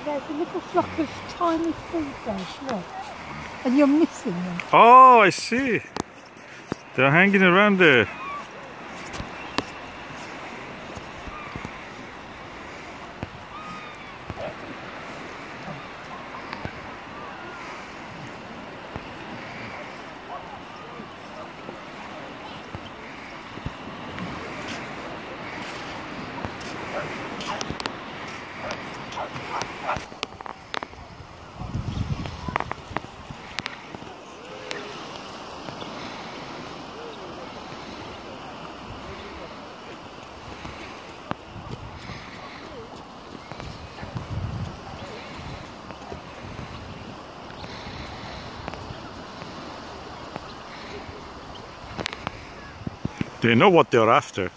There's a little flock of tiny seabirds, look. And you're missing them. Oh, I see. They're hanging around there. They know what they're after.